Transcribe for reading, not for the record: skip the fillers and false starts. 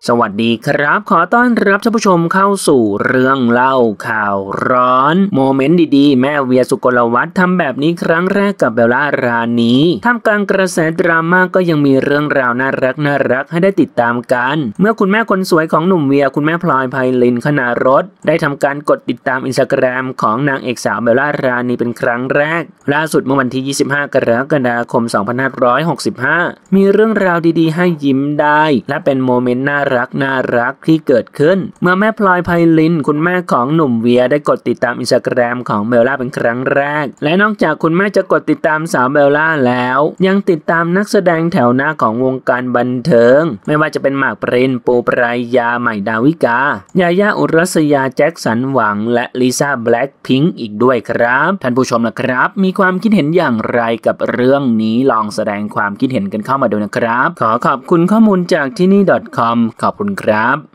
สวัสดีครับขอต้อนรับท่านผู้ชมเข้าสู่เรื่องเล่าข่าวร้อนโมเมนต์ดีๆแม่เวียสุกลวัฒน์ทำแบบนี้ครั้งแรกกับเบลล่ารานีท่ามกลางกระแสดราม่าก็ยังมีเรื่องราวน่ารักให้ได้ติดตามกันเมื่อคุณแม่คนสวยของหนุ่มเวียคุณแม่พลอยไพลินคณารสได้ทำการกดติดตามอินสตาแกรมของนางเอกสาวเบลล่ารานีเป็นครั้งแรกล่าสุดเมื่อวันที่25กรกฎาคม2565มีเรื่องราวดีๆให้ยิ้มได้และเป็นโมเมนต์น่ารักที่เกิดขึ้นเมื่อแม่พลอยไพลินคุณแม่ของหนุ่มเวียได้กดติดตามอินสตาแกรมของเบลล่าเป็นครั้งแรกและนอกจากคุณแม่จะกดติดตามสาวเบลล่าแล้วยังติดตามนักแสดงแถวหน้าของวงการบันเทิงไม่ว่าจะเป็นหมากปรินปูปรายาใหม่ดาวิกายาย่าอุรัสยาแจ็คสันหวังและลิซ่าแบล็คพิงค์อีกด้วยครับท่านผู้ชมนะครับมีความคิดเห็นอย่างไรกับเรื่องนี้ลองแสดงความคิดเห็นกันเข้ามาดูนะครับขอขอบคุณข้อมูลจากที่นี่ .com ขอบคุณครับ